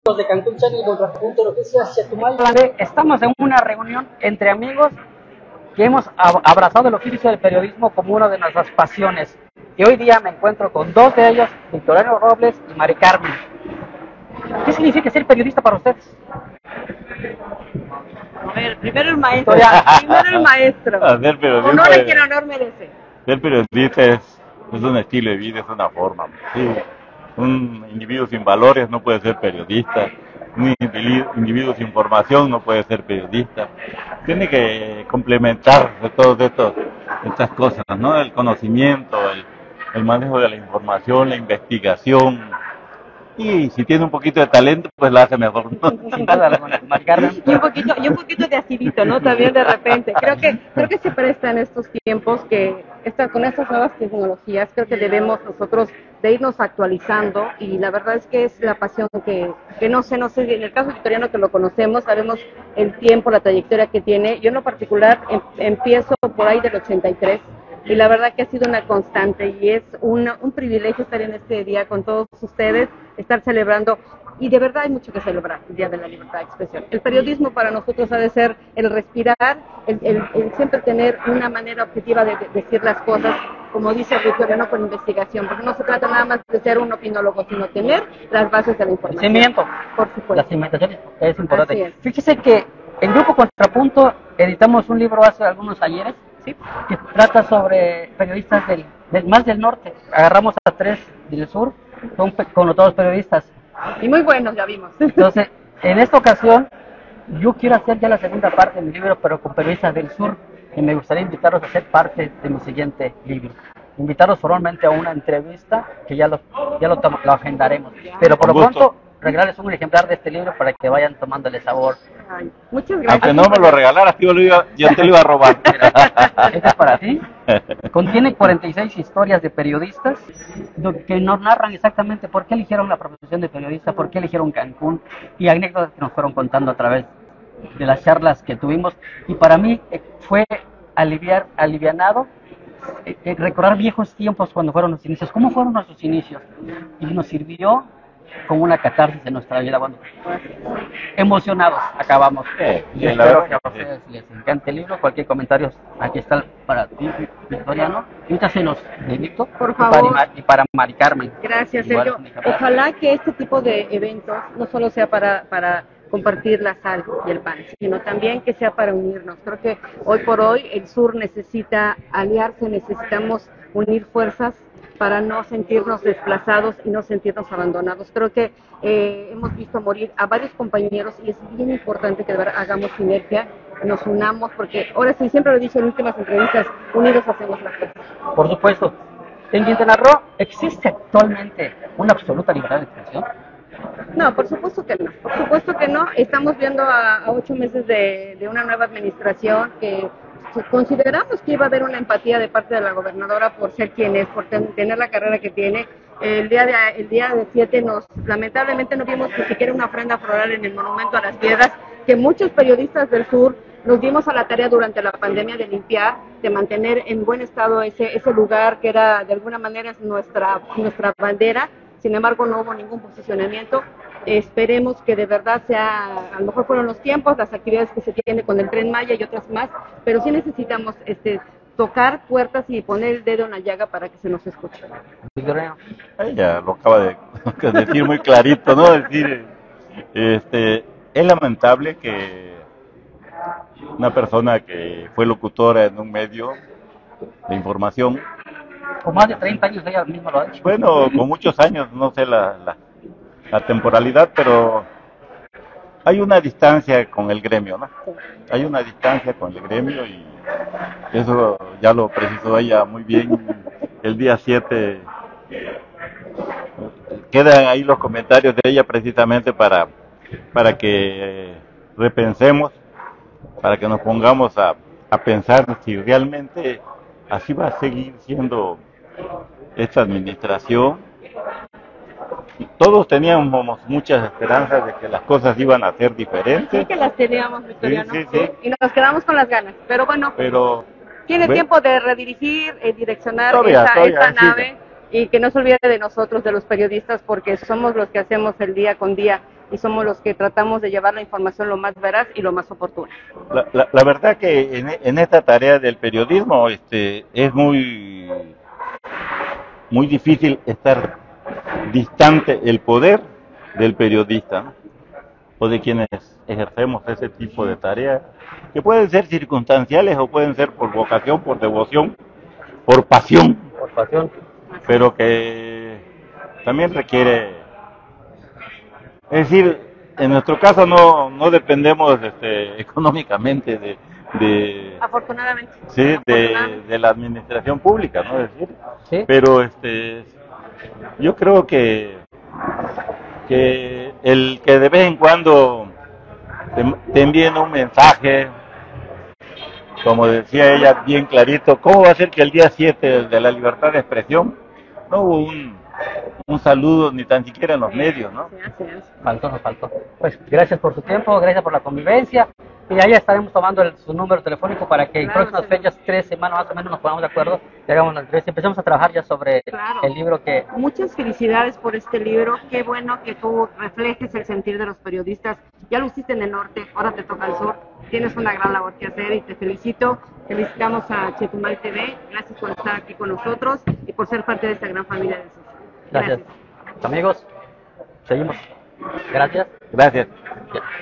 De Cancún Channel y Contrapunto Noticias Chetumal. Estamos en una reunión entre amigos que hemos abrazado el oficio del periodismo como una de nuestras pasiones. Y hoy día me encuentro con dos de ellos, Victoriano Robles y Mari Carmen. ¿Qué significa ser periodista para ustedes? A ver, primero el maestro. Primero el maestro. Ser periodista, honor a quien honor merece. Ser periodista es un estilo de vida, es una forma. Sí. Un individuo sin valores no puede ser periodista. Un individuo sin formación no puede ser periodista. Tiene que complementarse todas estas cosas, ¿no? El conocimiento, el manejo de la información, la investigación. Y si tiene un poquito de talento, pues lo hace mejor, ¿no? Sin duda alguna, Mari Carmen. Y un poquito de acidito, ¿no? También de repente. Creo que se presta en estos tiempos que con estas nuevas tecnologías, creo que debemos nosotros de irnos actualizando, y la verdad es que es la pasión que no sé, en el caso de Victoriano, que lo conocemos, sabemos el tiempo, la trayectoria que tiene. Yo en lo particular empiezo por ahí del 83, y la verdad que ha sido una constante, y es un privilegio estar en este día con todos ustedes, estar celebrando, y de verdad hay mucho que celebrar el Día de la Libertad de Expresión. El periodismo para nosotros ha de ser el respirar, el siempre tener una manera objetiva de decir las cosas, como dice Victoriano, con investigación, porque no se trata nada más de ser un opinólogo, sino tener las bases de la información. El cimiento. Por supuesto. La cimentación es importante. Así es. Fíjese que en Grupo Contrapunto editamos un libro hace algunos ayeres, ¿sí?, que trata sobre periodistas más del norte. Agarramos a 3 del sur, son connotados periodistas. Y muy buenos, ya vimos. Entonces, en esta ocasión, yo quiero hacer ya la segunda parte de mi libro, pero con periodistas del sur, y me gustaría invitarlos a ser parte de mi siguiente libro. Invitarlos formalmente a una entrevista que ya lo agendaremos. Pero por lo pronto, regalarles un ejemplar de este libro para que vayan tomándole sabor. Ay, muchas gracias. Aunque no me lo regalaras, yo te lo iba a robar. Este es para ti. Contiene 46 historias de periodistas que nos narran exactamente por qué eligieron la profesión de periodista, por qué eligieron Cancún, y anécdotas que nos fueron contando a través de las charlas que tuvimos. Y para mí fue alivianado recordar viejos tiempos cuando fueron los inicios. ¿Cómo fueron nuestros inicios? Y nos sirvió como una catarsis en nuestra vida. Bueno, emocionados acabamos. Y espero que a ustedes les encante el libro. Cualquier comentario, aquí está para ti, Victoriano. Invítasenos de Víctor, por favor, y para Mari Carmen. Gracias, Sergio. Ojalá que este tipo de eventos no solo sea para compartir la sal y el pan, sino también que sea para unirnos. Creo que hoy por hoy el sur necesita aliarse, necesitamos unir fuerzas para no sentirnos desplazados y no sentirnos abandonados. Creo que hemos visto morir a varios compañeros, y es bien importante que de verdad hagamos sinergia, nos unamos, porque ahora sí, siempre lo he dicho en últimas entrevistas, unidos hacemos la fuerza. Por supuesto. ¿En Quintana Roo existe actualmente una absoluta libertad de expresión? No, por supuesto que no, por supuesto que no. Estamos viendo a 8 meses de una nueva administración que consideramos que iba a haber una empatía de parte de la gobernadora por ser quien es, por tener la carrera que tiene. El día de 7 lamentablemente no vimos ni siquiera una ofrenda floral en el Monumento a las Piedras, que muchos periodistas del sur nos dimos a la tarea durante la pandemia de limpiar, de mantener en buen estado ese lugar que era de alguna manera nuestra bandera. Sin embargo, no hubo ningún posicionamiento. Esperemos que de verdad a lo mejor fueron los tiempos, las actividades que se tienen con el Tren Maya y otras más, pero sí necesitamos tocar puertas y poner el dedo en la llaga para que se nos escuche. Ella lo acaba de decir muy clarito, ¿no? Decir, es lamentable que una persona que fue locutora en un medio de información, con más de 30 años ella misma lo ha dicho. Bueno, con muchos años, no sé la temporalidad, pero hay una distancia con el gremio, ¿no? Hay una distancia con el gremio, y eso ya lo precisó ella muy bien. El día 7 quedan ahí los comentarios de ella precisamente para que repensemos, para que nos pongamos a pensar si realmente así va a seguir siendo esta administración. Todos teníamos muchas esperanzas de que las cosas iban a ser diferentes. Sí que las teníamos, Victoriano. Sí. Y nos quedamos con las ganas. Pero bueno, tiene tiempo de redirigir, direccionar esta nave, y que no se olvide de nosotros, de los periodistas, porque somos los que hacemos el día con día y somos los que tratamos de llevar la información lo más veraz y lo más oportuna. La verdad que en esta tarea del periodismo es muy difícil estar distante el poder del periodista, ¿no? O de quienes ejercemos ese tipo de tareas, que pueden ser circunstanciales o pueden ser por vocación, por devoción, por pasión, Por pasión. pero que también requiere, es decir, en nuestro caso no dependemos económicamente Afortunadamente. sí, Afortunadamente. de la administración pública, ¿no? Es decir, Sí. pero yo creo que el que de vez en cuando te envíen un mensaje, como decía ella bien clarito, ¿cómo va a ser que el día 7 de la libertad de expresión no hubo un saludo ni tan siquiera en los medios, ¿no? Sí, así es. Faltó, nos faltó. Pues gracias por su tiempo, gracias por la convivencia. Y ahí estaremos tomando su número telefónico para que en Claro, próximas sí. fechas, 3 semanas más o menos, nos pongamos de acuerdo y hagamos la entrevista. Empecemos a trabajar ya sobre Claro. el libro que... Muchas felicidades por este libro. Qué bueno que tú reflejes el sentir de los periodistas. Ya lo hiciste en el norte, ahora te toca el sur. Tienes una gran labor que hacer y te felicito. Felicitamos a Chetumal TV. Gracias por estar aquí con nosotros y por ser parte de esta gran familia de Sushi. Gracias. Amigos, seguimos. Gracias. Gracias. Ya.